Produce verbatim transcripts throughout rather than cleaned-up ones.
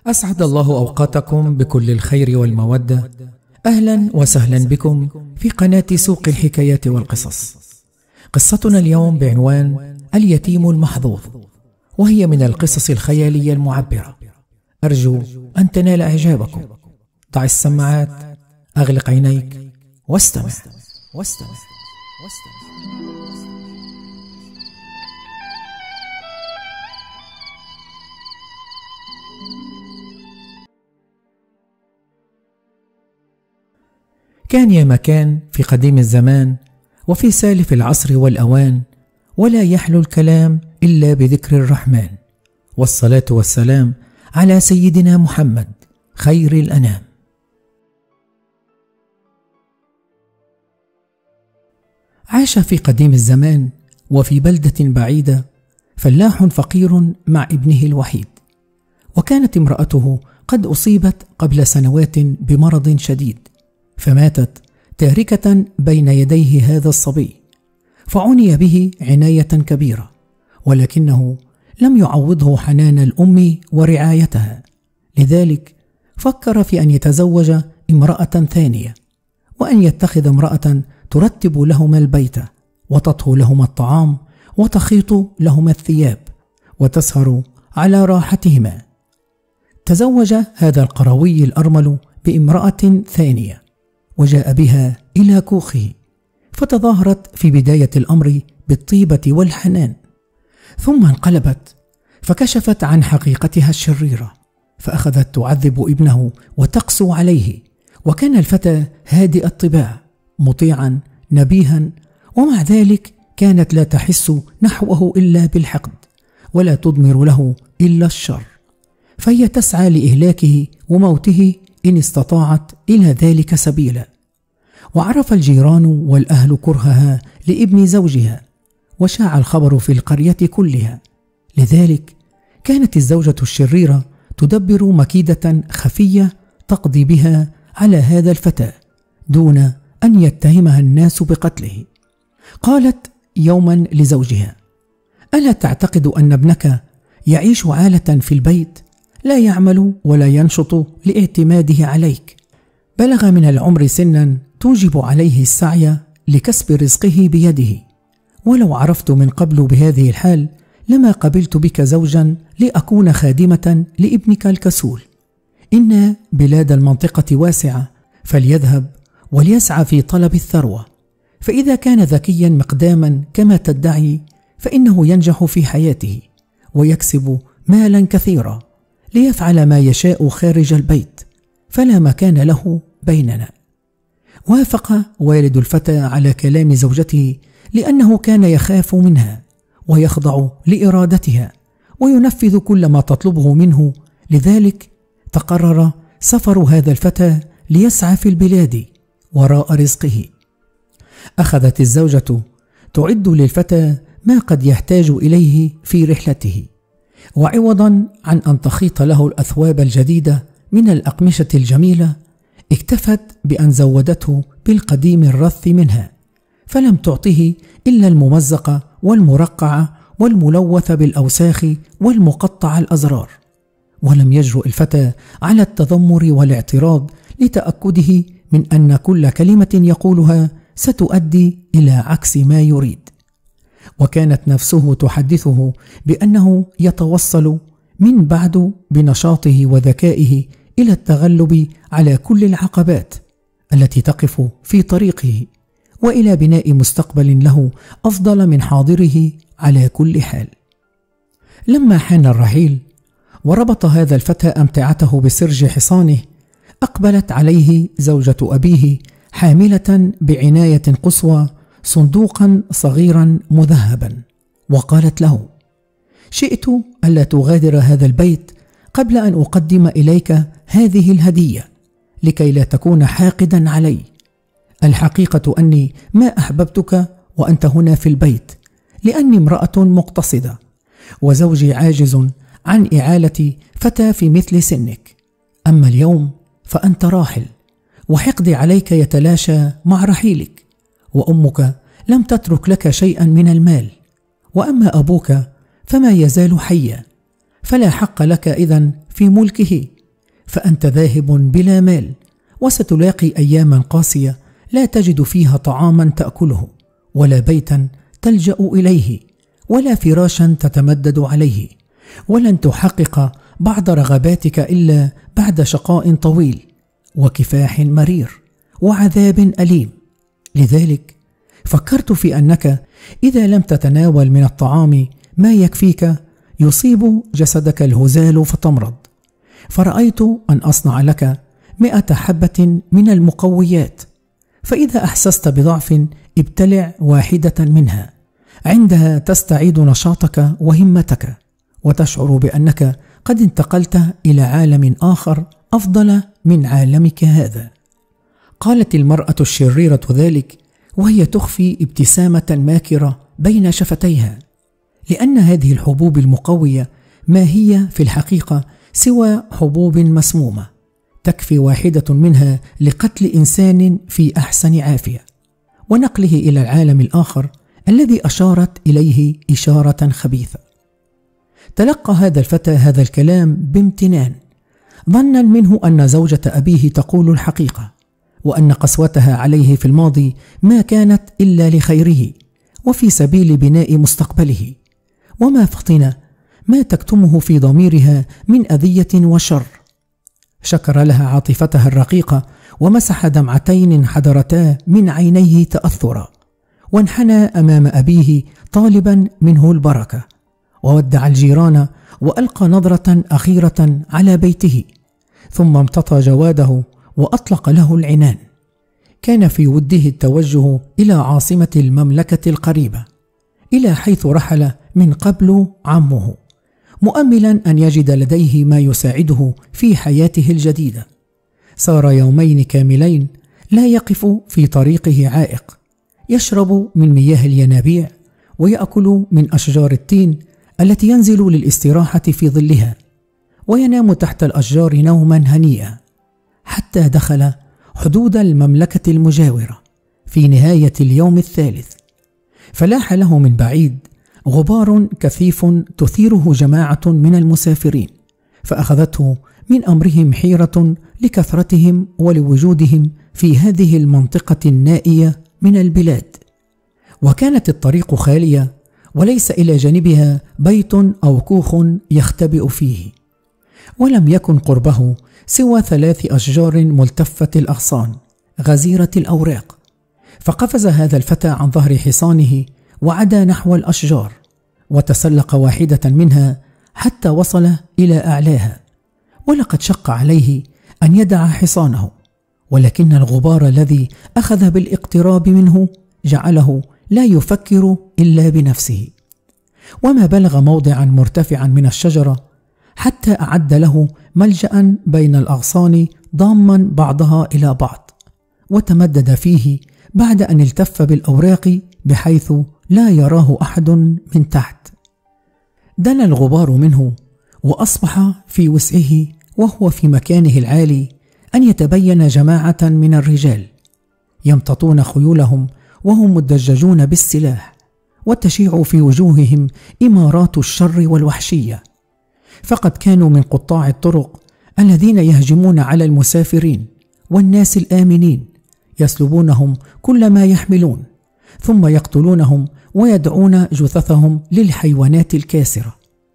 أسعد الله أوقاتكم بكل الخير والمودة. أهلا وسهلا بكم في قناة سوق الحكايات والقصص. قصتنا اليوم بعنوان اليتيم المحظوظ، وهي من القصص الخيالية المعبرة. أرجو أن تنال إعجابكم. ضع السماعات، أغلق عينيك واستمع واستمع واستمع. كان يا مكان في قديم الزمان وفي سالف العصر والأوان، ولا يحلو الكلام إلا بذكر الرحمن، والصلاة والسلام على سيدنا محمد خير الأنام. عاش في قديم الزمان وفي بلدة بعيدة فلاح فقير مع ابنه الوحيد، وكانت امرأته قد أصيبت قبل سنوات بمرض شديد، فماتت تاركة بين يديه هذا الصبي، فعني به عناية كبيرة، ولكنه لم يعوضه حنان الأم ورعايتها. لذلك فكر في أن يتزوج امرأة ثانية، وأن يتخذ امرأة ترتب لهما البيت وتطهو لهما الطعام وتخيط لهما الثياب وتسهر على راحتهما. تزوج هذا القروي الأرمل بامرأة ثانية، وجاء بها إلى كوخه، فتظاهرت في بداية الأمر بالطيبة والحنان، ثم انقلبت فكشفت عن حقيقتها الشريرة، فأخذت تعذب ابنه وتقسو عليه. وكان الفتى هادئ الطباع مطيعا نبيها، ومع ذلك كانت لا تحس نحوه إلا بالحقد، ولا تضمر له إلا الشر، فهي تسعى لإهلاكه وموته إن استطاعت إلى ذلك سبيلا. وعرف الجيران والأهل كرهها لابن زوجها، وشاع الخبر في القرية كلها. لذلك كانت الزوجة الشريرة تدبر مكيدة خفية تقضي بها على هذا الفتى دون أن يتهمها الناس بقتله. قالت يوما لزوجها: ألا تعتقد أن ابنك يعيش عالة في البيت، لا يعمل ولا ينشط لاعتماده عليك؟ بلغ من العمر سنا توجب عليه السعي لكسب رزقه بيده، ولو عرفت من قبل بهذه الحال لما قبلت بك زوجا لأكون خادمة لابنك الكسول. إن بلاد المنطقة واسعة، فليذهب وليسعى في طلب الثروة، فإذا كان ذكيا مقداما كما تدعي فإنه ينجح في حياته ويكسب مالا كثيرا ليفعل ما يشاء خارج البيت، فلا مكان له بيننا. وافق والد الفتى على كلام زوجته، لأنه كان يخاف منها ويخضع لإرادتها وينفذ كل ما تطلبه منه. لذلك تقرر سفر هذا الفتى ليسعى في البلاد وراء رزقه. أخذت الزوجة تعد للفتى ما قد يحتاج إليه في رحلته، وعوضا عن أن تخيط له الأثواب الجديدة من الأقمشة الجميلة، اكتفت بأن زودته بالقديم الرث منها، فلم تعطه إلا الممزق والمرقع والملوث بالأوساخ والمقطع الأزرار. ولم يجرؤ الفتى على التذمر والاعتراض لتأكده من أن كل كلمة يقولها ستؤدي إلى عكس ما يريد. وكانت نفسه تحدثه بأنه يتوصل من بعد بنشاطه وذكائه إلى التغلب على كل العقبات التي تقف في طريقه، وإلى بناء مستقبل له أفضل من حاضره على كل حال. لما حان الرحيل وربط هذا الفتى أمتعته بسرج حصانه، أقبلت عليه زوجة أبيه حاملة بعناية قصوى صندوقا صغيرا مذهبا، وقالت له: شئت ألا تغادر هذا البيت قبل أن أقدم إليك هذه الهدية لكي لا تكون حاقدا علي. الحقيقة أني ما أحببتك وأنت هنا في البيت، لأني امرأة مقتصدة، وزوجي عاجز عن إعالة فتى في مثل سنك. أما اليوم فأنت راحل، وحقدي عليك يتلاشى مع رحيلك، وأمك لم تترك لك شيئا من المال، وأما أبوك فما يزال حيا، فلا حق لك إذن في ملكه فأنت ذاهب بلا مال، وستلاقي أياما قاسية لا تجد فيها طعاما تأكله، ولا بيتا تلجأ إليه، ولا فراشا تتمدد عليه، ولن تحقق بعض رغباتك إلا بعد شقاء طويل وكفاح مرير وعذاب أليم. لذلك فكرت في أنك إذا لم تتناول من الطعام ما يكفيك يصيب جسدك الهزال فتمرض، فرأيت أن أصنع لك مئة حبة من المقويات، فإذا أحسست بضعف ابتلع واحدة منها، عندها تستعيد نشاطك وهمتك، وتشعر بأنك قد انتقلت إلى عالم آخر أفضل من عالمك هذا. قالت المرأة الشريرة ذلك وهي تخفي ابتسامة ماكرة بين شفتيها، لأن هذه الحبوب المقوية ما هي في الحقيقة سوى حبوب مسمومة، تكفي واحدة منها لقتل إنسان في أحسن عافية ونقله إلى العالم الآخر الذي أشارت إليه إشارة خبيثة. تلقى هذا الفتى هذا الكلام بامتنان، ظنا منه أن زوجة أبيه تقول الحقيقة، وأن قسوتها عليه في الماضي ما كانت إلا لخيره وفي سبيل بناء مستقبله، وما فطن ما تكتمه في ضميرها من أذية وشر. شكر لها عاطفتها الرقيقة، ومسح دمعتين حدرتا من عينيه تأثرا، وانحنى أمام أبيه طالبا منه البركة، وودع الجيران وألقى نظرة أخيرة على بيته، ثم امتطى جواده وأطلق له العنان. كان في وده التوجه إلى عاصمة المملكة القريبة، إلى حيث رحل من قبل عمه، مؤملا أن يجد لديه ما يساعده في حياته الجديدة. سار يومين كاملين لا يقف في طريقه عائق، يشرب من مياه الينابيع ويأكل من أشجار التين التي ينزل للاستراحة في ظلها، وينام تحت الأشجار نوما هنيئا، حتى دخل حدود المملكة المجاورة في نهاية اليوم الثالث. فلاح له من بعيد غبار كثيف تثيره جماعة من المسافرين، فأخذته من أمرهم حيرة لكثرتهم ولوجودهم في هذه المنطقة النائية من البلاد. وكانت الطريق خالية، وليس إلى جانبها بيت أو كوخ يختبئ فيه، ولم يكن قربه سوى ثلاث أشجار ملتفة الأغصان غزيرة الأوراق. فقفز هذا الفتى عن ظهر حصانه وعدا نحو الأشجار، وتسلق واحدة منها حتى وصل إلى أعلاها، ولقد شق عليه أن يدع حصانه، ولكن الغبار الذي أخذ بالاقتراب منه جعله لا يفكر إلا بنفسه. وما بلغ موضعا مرتفعا من الشجرة حتى أعد له ملجأ بين الأغصان ضاما بعضها إلى بعض، وتمدد فيه بعد أن التف بالأوراق بحيث لا يراه أحد من تحت. دنا الغبار منه، وأصبح في وسعه وهو في مكانه العالي أن يتبين جماعة من الرجال يمتطون خيولهم وهم مدججون بالسلاح، وتشيع في وجوههم إمارات الشر والوحشية، فقد كانوا من قطاع الطرق الذين يهجمون على المسافرين والناس الآمنين، يسلبونهم كل ما يحملون، ثم يقتلونهم ويدعون جثثهم للحيوانات الكاسرة.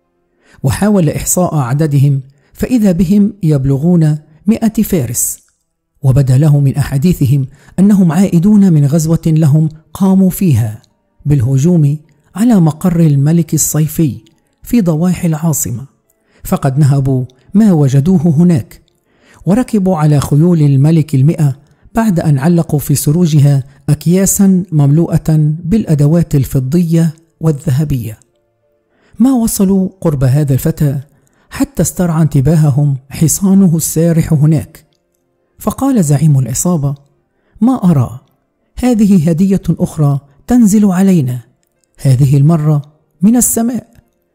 وحاول إحصاء عددهم، فإذا بهم يبلغون مئة فارس، وبدا له من أحاديثهم أنهم عائدون من غزوة لهم قاموا فيها بالهجوم على مقر الملك الصيفي في ضواحي العاصمة، فقد نهبوا ما وجدوه هناك، وركبوا على خيول الملك المئة بعد أن علقوا في سروجها أكياسا مملوءة بالأدوات الفضية والذهبية. ما وصلوا قرب هذا الفتى حتى استرعى انتباههم حصانه السارح هناك، فقال زعيم العصابة: ما أرى، هذه هدية أخرى تنزل علينا، هذه المرة من السماء.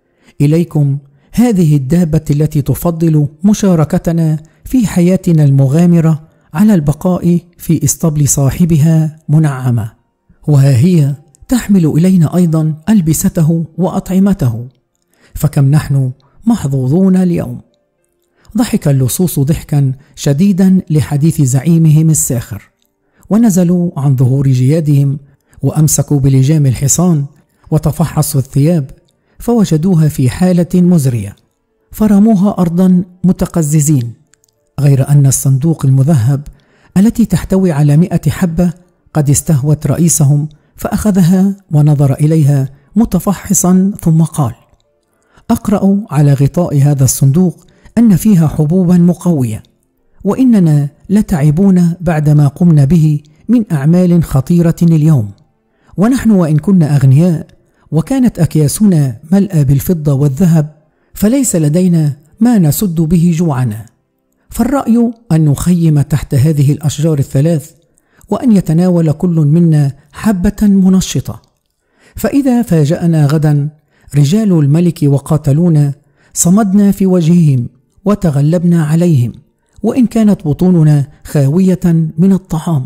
إليكم هذه الدابة التي تفضل مشاركتنا في حياتنا المغامرة على البقاء في اسطبل صاحبها منعمة، وها هي تحمل إلينا أيضا ألبسته وأطعمته، فكم نحن محظوظون اليوم. ضحك اللصوص ضحكا شديدا لحديث زعيمهم الساخر، ونزلوا عن ظهور جيادهم وأمسكوا بلجام الحصان وتفحصوا الثياب فوجدوها في حالة مزرية، فرموها أرضا متقززين، غير أن الصندوق المذهب التي تحتوي على مئة حبة قد استهوت رئيسهم، فأخذها ونظر إليها متفحصا ثم قال: أقرأ على غطاء هذا الصندوق أن فيها حبوبا مقوية، وإننا لتعبون بعدما قمنا به من أعمال خطيرة اليوم، ونحن وإن كنا أغنياء وكانت أكياسنا ملأى بالفضة والذهب فليس لدينا ما نسد به جوعنا، فالرأي أن نخيم تحت هذه الأشجار الثلاث، وأن يتناول كل منا حبة منشطة، فإذا فاجأنا غدا رجال الملك وقاتلونا صمدنا في وجههم وتغلبنا عليهم، وإن كانت بطوننا خاوية من الطعام.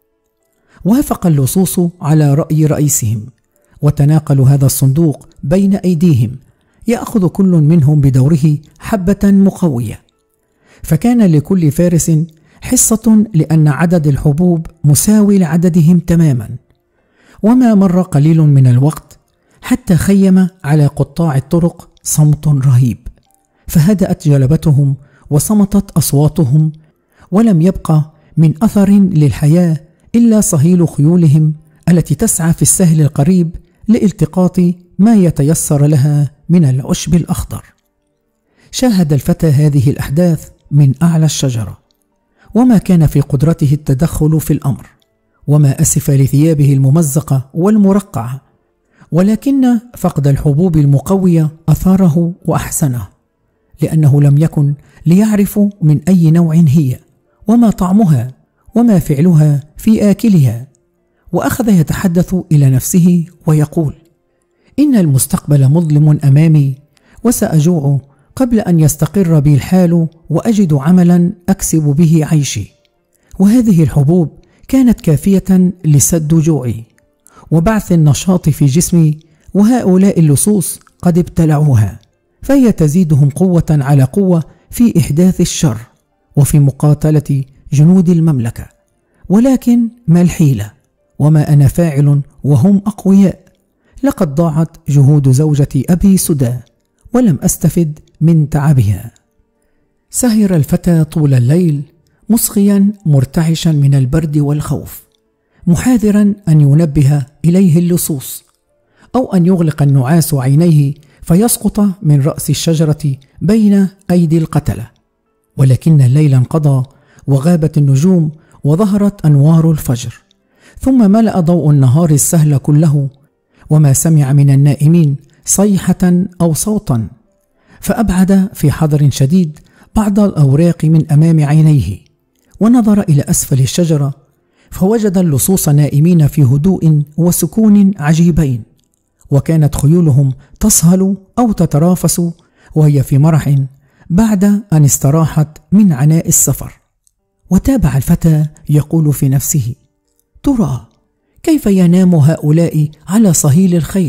وافق اللصوص على رأي رئيسهم، وتناقلوا هذا الصندوق بين أيديهم، يأخذ كل منهم بدوره حبة مقوية، فكان لكل فارس حصة لأن عدد الحبوب مساوي لعددهم تماما. وما مر قليل من الوقت حتى خيم على قطاع الطرق صمت رهيب، فهدأت جلبتهم وصمتت أصواتهم، ولم يبقى من أثر للحياة إلا صهيل خيولهم التي تسعى في السهل القريب لالتقاط ما يتيسر لها من العشب الأخضر. شاهد الفتى هذه الأحداث من أعلى الشجرة، وما كان في قدرته التدخل في الأمر، وما أسف لثيابه الممزقة والمرقعة، ولكن فقد الحبوب المقوية أثاره وأحسنه، لأنه لم يكن ليعرف من أي نوع هي، وما طعمها، وما فعلها في آكلها. وأخذ يتحدث إلى نفسه ويقول: إن المستقبل مظلم أمامي، وسأجوع قبل أن يستقر بي الحال وأجد عملا أكسب به عيشي، وهذه الحبوب كانت كافية لسد جوعي وبعث النشاط في جسمي، وهؤلاء اللصوص قد ابتلعوها، فهي تزيدهم قوة على قوة في إحداث الشر وفي مقاتلة جنود المملكة. ولكن ما الحيلة، وما أنا فاعل وهم أقوياء؟ لقد ضاعت جهود زوجة أبي سدى ولم أستفد من تعبها. سهر الفتى طول الليل مصغيا مرتعشا من البرد والخوف، محاذرا أن ينبه إليه اللصوص، أو أن يغلق النعاس عينيه فيسقط من رأس الشجرة بين أيدي القتلة. ولكن الليل انقضى وغابت النجوم وظهرت أنوار الفجر، ثم ملأ ضوء النهار السهل كله، وما سمع من النائمين صيحة أو صوتا، فأبعد في حذر شديد بعض الأوراق من أمام عينيه، ونظر إلى أسفل الشجرة فوجد اللصوص نائمين في هدوء وسكون عجيبين، وكانت خيولهم تصهل أو تترافس وهي في مرح بعد أن استراحت من عناء السفر. وتابع الفتى يقول في نفسه: ترى كيف ينام هؤلاء على صهيل الخيل؟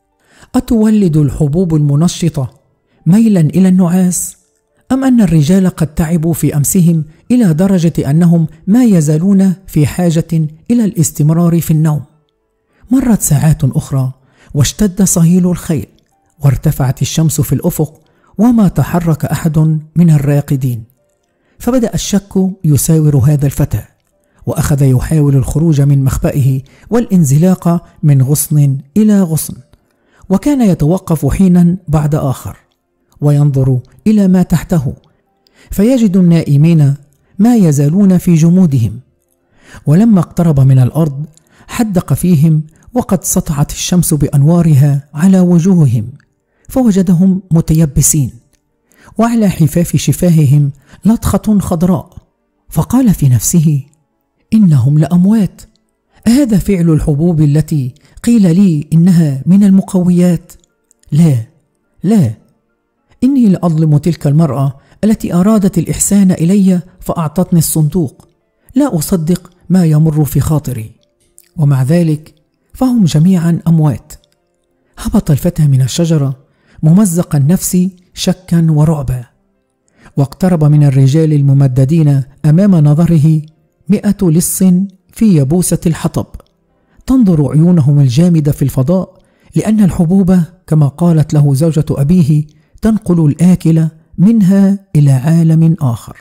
أتولد الحبوب المنشطة ميلا إلى النعاس، أم أن الرجال قد تعبوا في أمسهم إلى درجة أنهم ما يزالون في حاجة إلى الاستمرار في النوم؟ مرت ساعات أخرى واشتد صهيل الخيل، وارتفعت الشمس في الأفق، وما تحرك أحد من الراقدين، فبدأ الشك يساور هذا الفتى، وأخذ يحاول الخروج من مخبئه والانزلاق من غصن إلى غصن، وكان يتوقف حينا بعد آخر وينظر إلى ما تحته، فيجد النائمين ما يزالون في جمودهم. ولما اقترب من الأرض حدق فيهم، وقد سطعت الشمس بأنوارها على وجوههم، فوجدهم متيبسين، وعلى حفاف شفاههم لطخة خضراء، فقال في نفسه: إنهم لأموات، أهذا فعل الحبوب التي قيل لي إنها من المقويات؟ لا لا، إني لأظلم تلك المرأة التي أرادت الإحسان إلي فأعطتني الصندوق، لا أصدق ما يمر في خاطري، ومع ذلك فهم جميعا أموات. هبط الفتى من الشجرة ممزق النفس شكا ورعبا، واقترب من الرجال الممددين أمام نظره مئة لص في يبوسة الحطب، تنظر عيونهم الجامدة في الفضاء، لأن الحبوب كما قالت له زوجة أبيه تنقل الآكل منها إلى عالم آخر.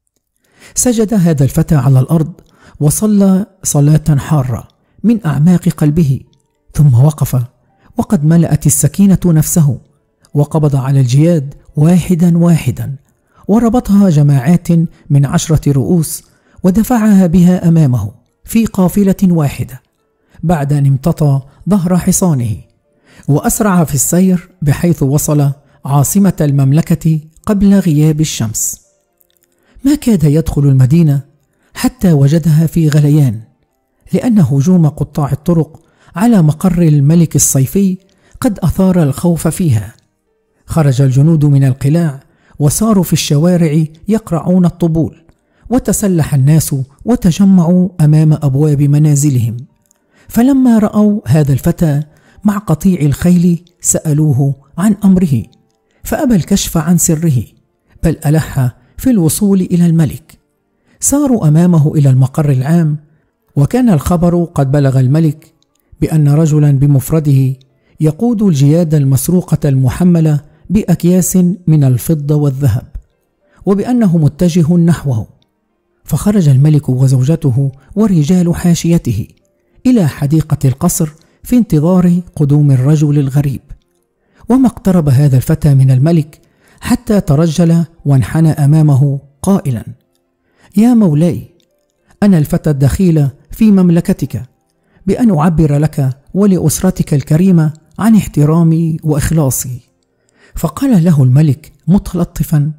سجد هذا الفتى على الأرض وصلى صلاة حارة من أعماق قلبه، ثم وقف وقد ملأت السكينة نفسه، وقبض على الجياد واحدا واحدا، وربطها جماعات من عشرة رؤوس، ودفعها بها أمامه في قافلة واحدة بعد أن امتطى ظهر حصانه، وأسرع في السير بحيث وصل عاصمة المملكة قبل غياب الشمس. ما كاد يدخل المدينة حتى وجدها في غليان، لأن هجوم قطاع الطرق على مقر الملك الصيفي قد أثار الخوف فيها. خرج الجنود من القلاع وساروا في الشوارع يقرعون الطبول، وتسلح الناس وتجمعوا أمام أبواب منازلهم، فلما رأوا هذا الفتى مع قطيع الخيل سألوه عن أمره، فأبى الكشف عن سره، بل ألح في الوصول إلى الملك. ساروا أمامه إلى المقر العام، وكان الخبر قد بلغ الملك بأن رجلا بمفرده يقود الجياد المسروقة المحملة بأكياس من الفضة والذهب، وبأنه متجه نحوه. فخرج الملك وزوجته ورجال حاشيته إلى حديقة القصر في انتظار قدوم الرجل الغريب. وما اقترب هذا الفتى من الملك حتى ترجل وانحنى أمامه قائلا: يا مولاي، أنا الفتى الدخيل في مملكتك، بأن أعبر لك ولأسرتك الكريمة عن احترامي وإخلاصي. فقال له الملك متلطفا: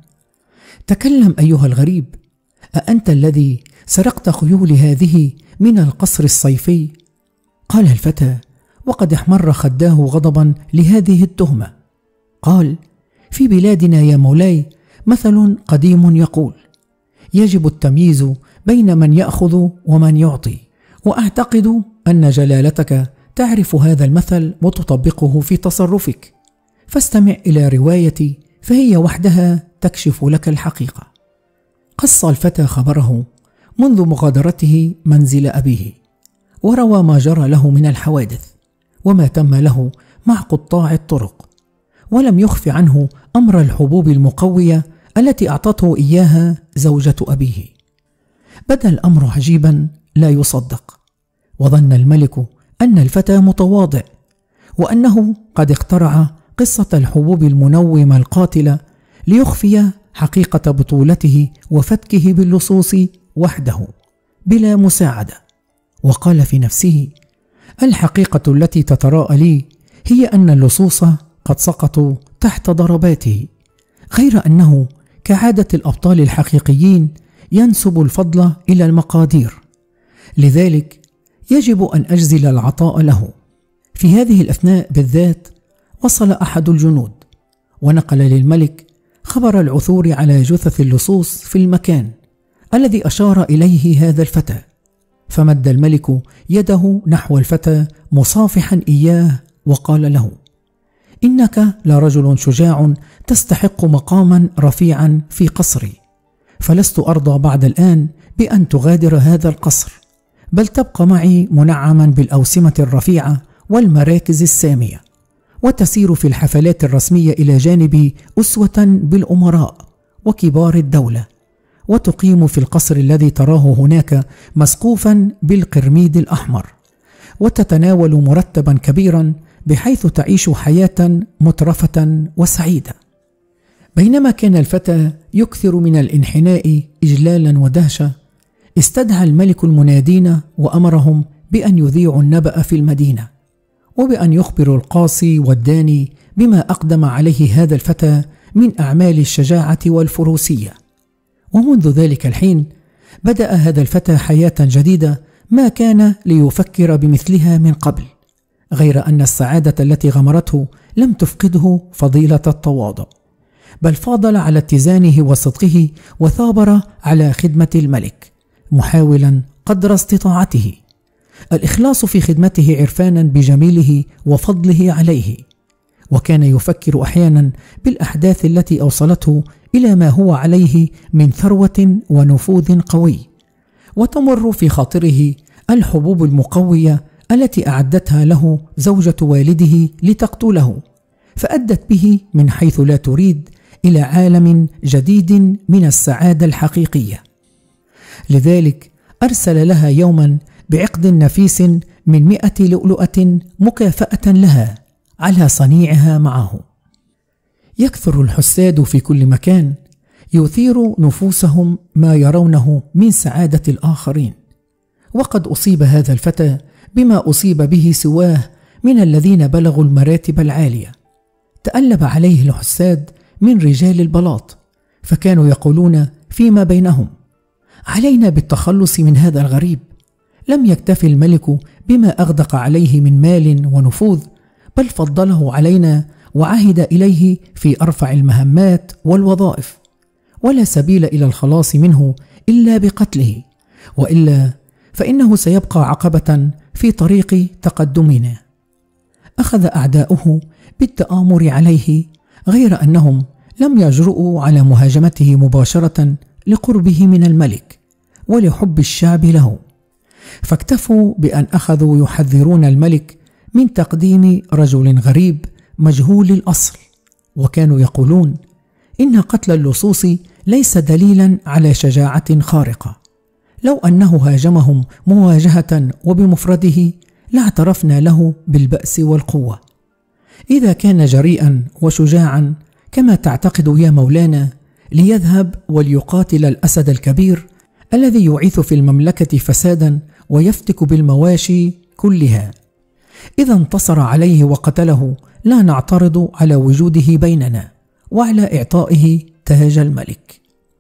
تكلم أيها الغريب، أأنت الذي سرقت خيول هذه من القصر الصيفي؟ قال الفتى وقد احمر خداه غضبا لهذه التهمة. قال: في بلادنا يا مولاي مثل قديم يقول: يجب التمييز بين من يأخذ ومن يعطي، وأعتقد أن جلالتك تعرف هذا المثل وتطبقه في تصرفك، فاستمع إلى روايتي فهي وحدها تكشف لك الحقيقة. قص الفتى خبره منذ مغادرته منزل أبيه، وروى ما جرى له من الحوادث وما تم له مع قطاع الطرق، ولم يخف عنه أمر الحبوب المقوية التي أعطته إياها زوجة أبيه. بدا الأمر عجيبا لا يصدق، وظن الملك أن الفتى متواضع، وأنه قد اخترع قصة الحبوب المنومة القاتلة ليخفي حقيقة بطولته وفتكه باللصوص وحده بلا مساعدة. وقال في نفسه: الحقيقة التي تتراءى لي هي أن اللصوص قد سقطوا تحت ضرباته، غير أنه كعادة الأبطال الحقيقيين ينسب الفضل إلى المقادير، لذلك يجب أن أجزل العطاء له. في هذه الأثناء بالذات وصل أحد الجنود ونقل للملك خبر العثور على جثث اللصوص في المكان الذي أشار إليه هذا الفتى، فمد الملك يده نحو الفتى مصافحا إياه وقال له: إنك لرجل شجاع تستحق مقاما رفيعا في قصري، فلست أرضى بعد الآن بأن تغادر هذا القصر، بل تبقى معي منعما بالأوسمة الرفيعة والمراكز السامية، وتسير في الحفلات الرسمية إلى جانبي أسوة بالأمراء وكبار الدولة، وتقيم في القصر الذي تراه هناك مسقوفا بالقرميد الأحمر، وتتناول مرتبا كبيرا بحيث تعيش حياة مترفة وسعيدة. بينما كان الفتى يكثر من الانحناء إجلالا ودهشة، استدعى الملك المنادين وأمرهم بأن يذيعوا النبأ في المدينة، وبأن يخبروا القاصي والداني بما أقدم عليه هذا الفتى من أعمال الشجاعة والفروسية. ومنذ ذلك الحين بدأ هذا الفتى حياة جديدة ما كان ليفكر بمثلها من قبل، غير أن السعادة التي غمرته لم تفقده فضيلة التواضع، بل فاضل على اتزانه وصدقه، وثابر على خدمة الملك محاولا قدر استطاعته الإخلاص في خدمته عرفانا بجميله وفضله عليه. وكان يفكر أحيانا بالأحداث التي أوصلته إلى ما هو عليه من ثروة ونفوذ قوي، وتمر في خاطره الحبوب المقوية التي أعدتها له زوجة والده لتقتله، فأدت به من حيث لا تريد إلى عالم جديد من السعادة الحقيقية. لذلك أرسل لها يوما بعقد نفيس من مئة لؤلؤة مكافأة لها على صنيعها معه. يكثر الحساد في كل مكان، يثير نفوسهم ما يرونه من سعادة الآخرين، وقد أصيب هذا الفتى بما أصيب به سواه من الذين بلغوا المراتب العالية. تألب عليه الحساد من رجال البلاط، فكانوا يقولون فيما بينهم: علينا بالتخلص من هذا الغريب. لم يكتف الملك بما أغدق عليه من مال ونفوذ، بل فضله علينا وعهد إليه في أرفع المهمات والوظائف، ولا سبيل إلى الخلاص منه إلا بقتله، وإلا فإنه سيبقى عقبة في طريق تقدمنا. أخذ أعداؤه بالتآمر عليه، غير أنهم لم يجرؤوا على مهاجمته مباشرة لقربه من الملك ولحب الشعب له، فاكتفوا بأن أخذوا يحذرون الملك من تقديم رجل غريب مجهول الأصل، وكانوا يقولون إن قتل اللصوص ليس دليلا على شجاعة خارقة، لو أنه هاجمهم مواجهة وبمفرده لاعترفنا له بالبأس والقوة. إذا كان جريئا وشجاعا كما تعتقد يا مولانا، ليذهب وليقاتل الأسد الكبير الذي يعيث في المملكة فسادا ويفتك بالمواشي كلها. إذا انتصر عليه وقتله لا نعترض على وجوده بيننا وعلى إعطائه تاج الملك.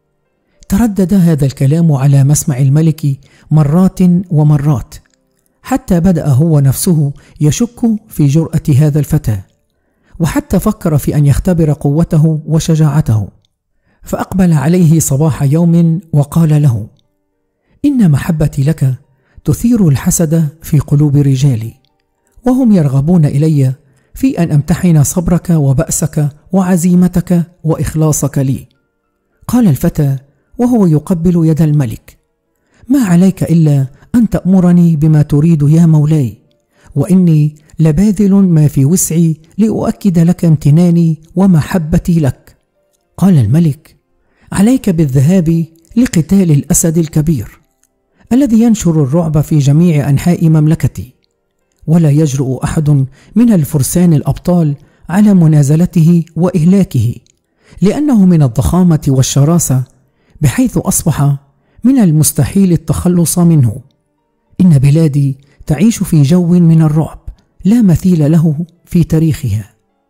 تردد هذا الكلام على مسمع الملك مرات ومرات، حتى بدأ هو نفسه يشك في جرأة هذا الفتى، وحتى فكر في أن يختبر قوته وشجاعته. فأقبل عليه صباح يوم وقال له: إن محبتي لك تثير الحسد في قلوب رجالي، وهم يرغبون إلي في أن أمتحن صبرك وبأسك وعزيمتك وإخلاصك لي. قال الفتى وهو يقبل يد الملك: ما عليك إلا أن تأمرني بما تريد يا مولاي، وإني لباذل ما في وسعي لأؤكد لك امتناني ومحبتي لك. قال الملك: عليك بالذهاب لقتال الأسد الكبير الذي ينشر الرعب في جميع أنحاء مملكتي، ولا يجرؤ أحد من الفرسان الأبطال على منازلته وإهلاكه، لأنه من الضخامة والشراسة بحيث أصبح من المستحيل التخلص منه. إن بلادي تعيش في جو من الرعب لا مثيل له في تاريخها.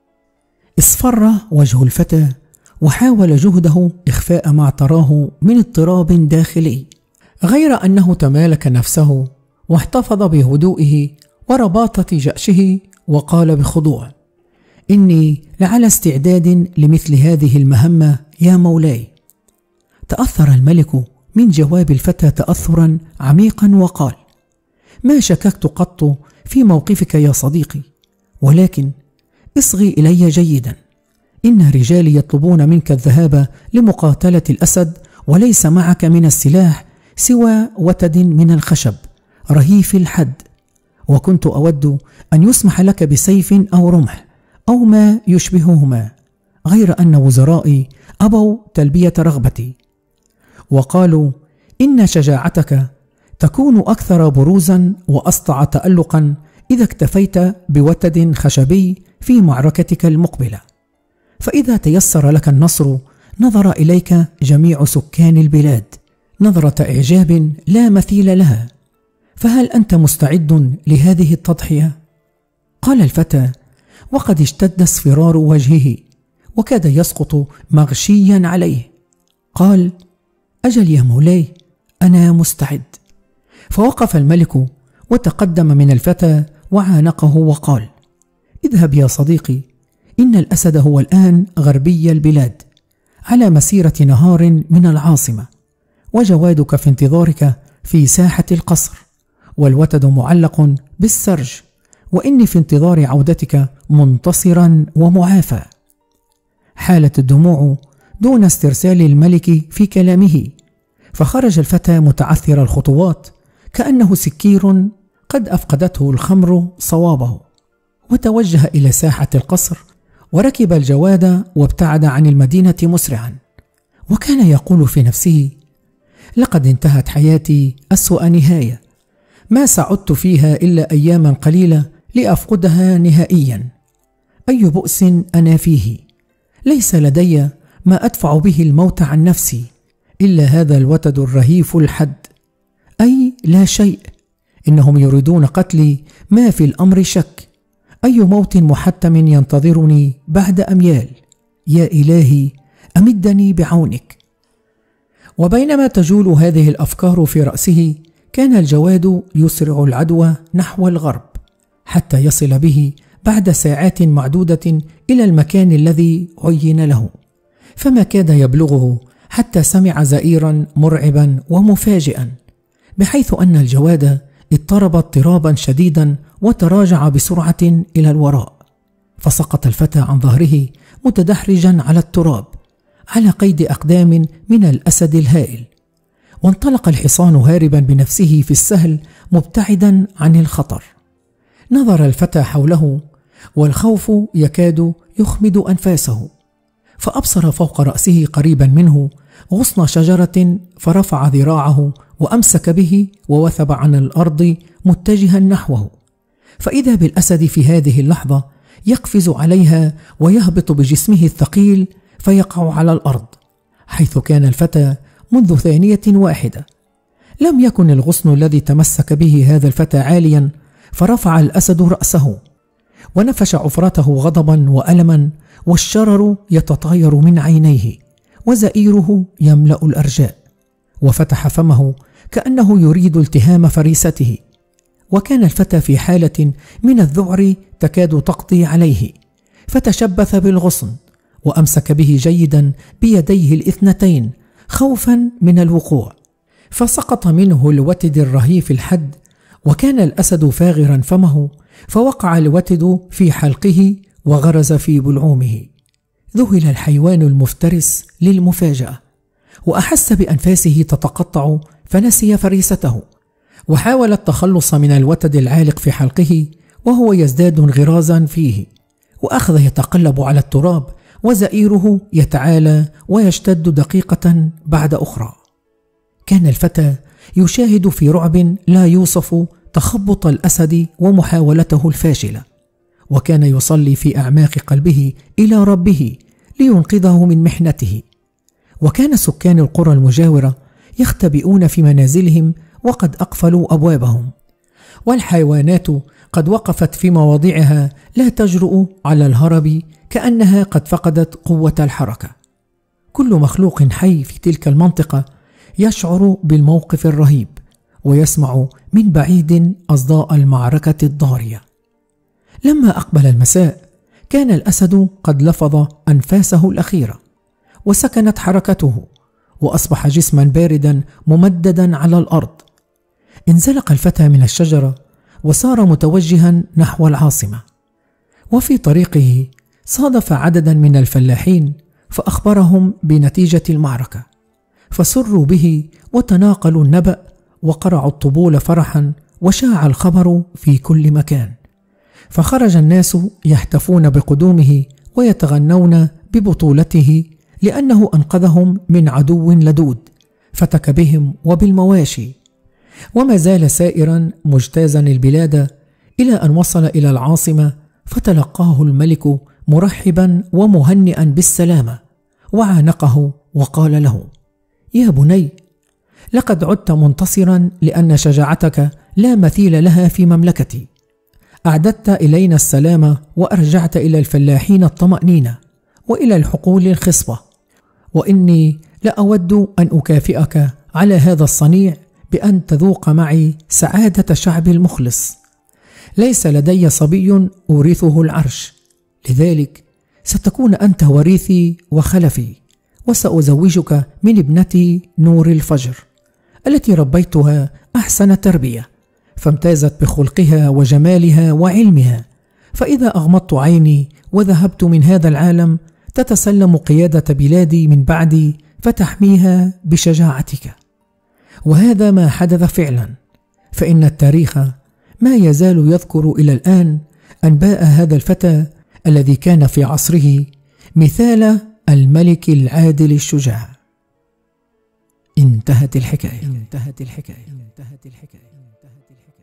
اصفر وجه الفتى وحاول جهده إخفاء ما اعتراه من اضطراب داخلي، غير أنه تمالك نفسه واحتفظ بهدوئه ورباطة جأشه، وقال بخضوع: إني لعلى استعداد لمثل هذه المهمة يا مولاي. تأثر الملك من جواب الفتى تأثرا عميقا وقال: ما شككت قط في موقفك يا صديقي، ولكن اصغي إلي جيدا. إن رجالي يطلبون منك الذهاب لمقاتلة الأسد، وليس معك من السلاح سوى وتد من الخشب رهيف الحد، وكنت أود أن يسمح لك بسيف أو رمح أو ما يشبههما، غير أن وزرائي أبوا تلبية رغبتي، وقالوا إن شجاعتك تكون أكثر بروزا وأسطع تألقا إذا اكتفيت بوتد خشبي في معركتك المقبلة، فإذا تيسر لك النصر نظر إليك جميع سكان البلاد نظرة إعجاب لا مثيل لها، فهل أنت مستعد لهذه التضحية؟ قال الفتى وقد اشتد اصفرار وجهه وكاد يسقط مغشيا عليه. قال: أجل يا مولاي، أنا مستعد. فوقف الملك وتقدم من الفتى وعانقه وقال: اذهب يا صديقي، إن الأسد هو الآن غربي البلاد على مسيرة نهار من العاصمة، وجوادك في انتظارك في ساحة القصر، والوتد معلق بالسرج، وإني في انتظار عودتك منتصرا ومعافى. حالت الدموع دون استرسال الملك في كلامه، فخرج الفتى متعثر الخطوات كأنه سكير قد أفقدته الخمر صوابه، وتوجه إلى ساحة القصر وركب الجواد وابتعد عن المدينة مسرعا، وكان يقول في نفسه: لقد انتهت حياتي أسوأ نهاية، ما سعدت فيها إلا أياما قليلة لأفقدها نهائيا. أي بؤس أنا فيه، ليس لدي ما أدفع به الموت عن نفسي إلا هذا الوتد الرهيف الحد، أي لا شيء، إنهم يريدون قتلي، ما في الأمر شك، أي موت محتم ينتظرني بعد أميال، يا إلهي أمدني بعونك. وبينما تجول هذه الأفكار في رأسه، كان الجواد يسرع العدو نحو الغرب حتى يصل به بعد ساعات معدودة إلى المكان الذي عين له، فما كاد يبلغه حتى سمع زئيرا مرعبا ومفاجئا، بحيث أن الجواد اضطرب اضطرابا شديدا وتراجع بسرعة إلى الوراء، فسقط الفتى عن ظهره متدحرجا على التراب على قيد أقدام من الأسد الهائل، وانطلق الحصان هاربا بنفسه في السهل مبتعدا عن الخطر. نظر الفتى حوله والخوف يكاد يخمد أنفاسه، فأبصر فوق رأسه قريبا منه غصن شجرة، فرفع ذراعه وأمسك به ووثب عن الأرض متجها نحوه، فإذا بالأسد في هذه اللحظة يقفز عليها ويهبط بجسمه الثقيل فيقع على الأرض حيث كان الفتى منذ ثانية واحدة. لم يكن الغصن الذي تمسك به هذا الفتى عاليا، فرفع الأسد رأسه ونفش عفرته غضبا وألما، والشرر يتطاير من عينيه وزئيره يملأ الأرجاء، وفتح فمه كأنه يريد التهام فريسته، وكان الفتى في حالة من الذعر تكاد تقضي عليه، فتشبث بالغصن وأمسك به جيدا بيديه الاثنتين خوفا من الوقوع، فسقط منه الوتد الرهيف الحد، وكان الأسد فاغرا فمه، فوقع الوتد في حلقه وغرز في بلعومه. ذهل الحيوان المفترس للمفاجأة، وأحس بأنفاسه تتقطع، فنسي فريسته، وحاول التخلص من الوتد العالق في حلقه وهو يزداد انغرازا فيه، وأخذ يتقلب على التراب وزئيره يتعالى ويشتد دقيقة بعد أخرى. كان الفتى يشاهد في رعب لا يوصف تخبط الأسد ومحاولته الفاشلة، وكان يصلي في أعماق قلبه إلى ربه لينقذه من محنته. وكان سكان القرى المجاورة يختبئون في منازلهم وقد أقفلوا أبوابهم، والحيوانات قد وقفت في مواضعها لا تجرؤ على الهرب، كأنها قد فقدت قوة الحركة. كل مخلوق حي في تلك المنطقة يشعر بالموقف الرهيب، ويسمع من بعيد أصداء المعركة الضارية. لما أقبل المساء، كان الأسد قد لفظ أنفاسه الأخيرة، وسكنت حركته، وأصبح جسما باردا ممددا على الأرض. انزلق الفتى من الشجرة وسار متوجها نحو العاصمة، وفي طريقه صادف عددا من الفلاحين فأخبرهم بنتيجة المعركة، فسروا به وتناقلوا النبأ وقرعوا الطبول فرحا، وشاع الخبر في كل مكان، فخرج الناس يهتفون بقدومه ويتغنون ببطولته، لأنه أنقذهم من عدو لدود فتك بهم وبالمواشي. وما زال سائرا مجتازا البلاد إلى أن وصل إلى العاصمة، فتلقاه الملك مرحبا ومهنئا بالسلامة، وعانقه وقال له: يا بني، لقد عدت منتصرا، لأن شجاعتك لا مثيل لها في مملكتي. أعددت إلينا السلام، وأرجعت إلى الفلاحين الطمأنينة وإلى الحقول الخصبة، وإني لأود أن أكافئك على هذا الصنيع بأن تذوق معي سعادة شعب المخلص. ليس لدي صبي أورثه العرش، لذلك ستكون أنت وريثي وخلفي، وسأزوجك من ابنتي نور الفجر التي ربيتها أحسن تربية، فامتازت بخلقها وجمالها وعلمها، فإذا أغمضت عيني وذهبت من هذا العالم تتسلم قيادة بلادي من بعدي فتحميها بشجاعتك. وهذا ما حدث فعلا، فإن التاريخ ما يزال يذكر إلى الآن أنباء هذا الفتى الذي كان في عصره مثال الملك العادل الشجاع. انتهت الحكاية. انتهت الحكاية. انتهت الحكاية. انتهت الحكاية.